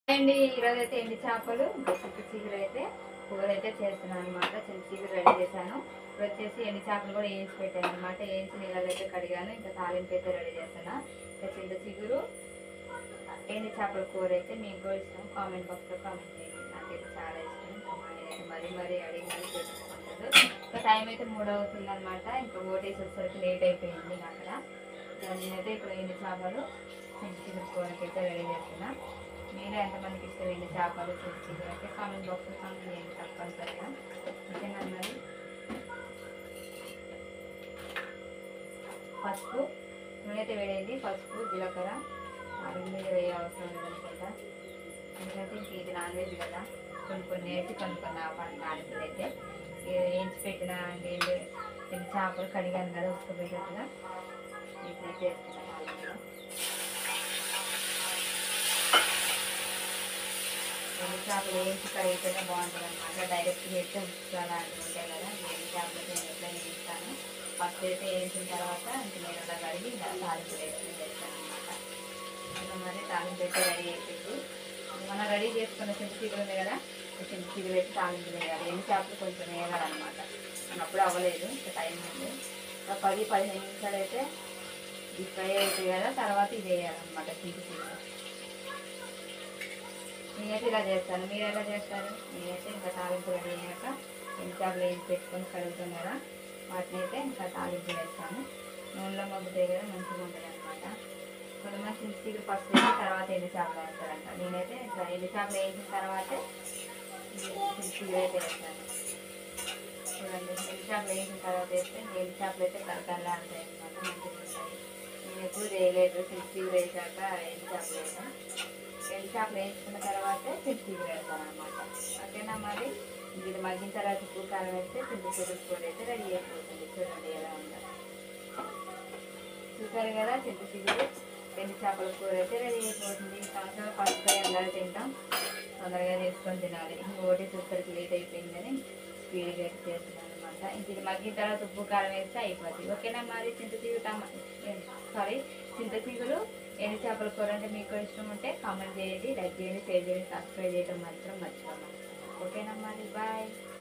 అండి ఈరోజు అయితే ఎండి చేపలు చింత చిగురు అయితే కూర అయితే చేస్తున్నాను అనమాట. చింత చిగురు రెడీ చేశాను. ఇప్పుడు వచ్చేసి ఎండి చేపలు కూడా వేయించి పెట్టాను అనమాట. వేయించి నీళ్ళలో అయితే కడిగాను. ఇంకా తాలింపు అయితే రెడీ చేస్తున్నా. ఇంకా చింత చిగురు ఎండి చేపల కూర అయితే మీకు కూడా ఇష్టం, కామెంట్ బాక్స్లో కామెంట్ చేయండి. నాకైతే చాలా ఇష్టం. ఇంకా మా నేనైతే మరీ అడిగి పెట్టుకుంటారు. ఇంకా టైం అయితే 3 అవుతుంది అనమాట. ఇంకా ఓటేసి వచ్చేసరికి లేట్ అయిపోయింది అక్కడ. నేనైతే ఇప్పుడు ఎండి చేపలు చింత చిగురు కూరకి అయితే రెడీ చేస్తున్నా. మీరు ఎంతమందికి ఇష్టమైన చేపలు చికెన్ అయితే కామెంట్ బాక్స్లో కామెంట్ చేయండి తప్పనిసరిగా. ఓకేనా మరి. పసుపు నూనె అయితే వేడైంది. పసుపు జీలకర్ర మీద వేయ అవసరం లేదనుకుంటా, ఎందుకంటే ఇంక ఇది నాన్ వెజ్ కదా. కొన్ని వేసి కొన్ని నాలుగు అయితే వేయించి పెట్టిన చేపలు కడిగాను కదా ఉసుకుపోయేటట్టుగా వీటినైతే వేసుకున్నాను. ఎండు చేపలు వేయించి కడిగితేనే బాగుంటుంది అనమాట. డైరెక్ట్గా వేస్తే ఉప్పు అలాంటివి ఉంటాయి కదా. ఎండు చేపలు నేను ఎట్లయినా వేస్తాను. ఫస్ట్ అయితే వేయించిన తర్వాత ఇంక నేను అలా కడిగి తాలింపు వేస్తాను అనమాట. ఇంకా మరి తాలింపు అయితే రెడీ అయిపోయింది. మనం రెడీ చేసుకున్న చింత చిగురు ఉంది కదా, చింత చిగురు అయితే తాలింపు వేయాలి. ఎండు చేపలు కొంచెం వేయాలన్నమాట. మనం అప్పుడు అవ్వలేదు, ఇంకా టైం ఉంది. ఒక 10-15 నిమిషాలు అయితే ఇది ఫ్రై అవుతుంది కదా, తర్వాత ఇది వేయాలన్నమాట చింత చిగురు. నేనైతే ఇలా చేస్తాను. మీరు ఎలా చేస్తారు? నేనైతే ఇంకా తాలింపు రెడీ అయ్యాక ఎండు చేపలు వేసి పెట్టుకొని కడుగుతాం కదా, వాటిని అయితే ఇంకా తాలింపు వేస్తాను. నూనెలో మగ్గుతాయి కదా, మంచిగా ఉంటుంది అనమాట. కొంతమంది చింత చిగురు ఫస్ట్ వేసి తర్వాత ఎండు చేపలు వేస్తారంట. నేనైతే ఇంకా ఎండు చేపలు వేసిన తర్వాతే చింత చిగురు అయితే వేస్తాను. చూడండి, ఎండు చేపలు వేసిన తర్వాత వేస్తే ఎండు చేపలు అయితే కరకరలా ఉంటాయి అనమాట, మంచిగా ఉంటాయి. నేను ఎప్పుడు చేయలేదు చింత చిగురు వేసాక ఎండు చేపలు వేసాను. ఎండు చేపలు వేసుకున్న తర్వాతే చింత చిగురు వేస్తాను అనమాట. ఓకేనా మరి. ఇది మగ్గిన తర్వాత ఉప్పు కారం వేస్తే చింత చిగురు కూర అయితే రెడీ అయిపోతుంది. చూడండి ఎలా ఉందో. చూసారు కదా, చింత చిగురు ఎండు చేపల కూర అయితే రెడీ అయిపోతుంది. సంవత్సరం ఫస్ట్ అందరూ తింటాం, తొందరగా చేసుకొని తినాలి. ఇంకోటి చూసరికి లేట్ అయిపోయిందని స్పీడ్గా అయితే చేస్తున్నాను అనమాట. ఇంక ఇది మగ్గిన తర్వాత ఉప్పు కారం వేస్తే అయిపోతుంది. ఓకేనా మరి. చింత చిగురు ఎండు చేపల కూర అంటే మీకు ఇష్టం ఉంటే కామెంట్ చేయండి, లైక్ చేయండి, షేర్ చేయండి, సబ్స్క్రైబ్ చేయడం మాత్రం మర్చిపోకండి. ఓకేనా మరి. బాయ్.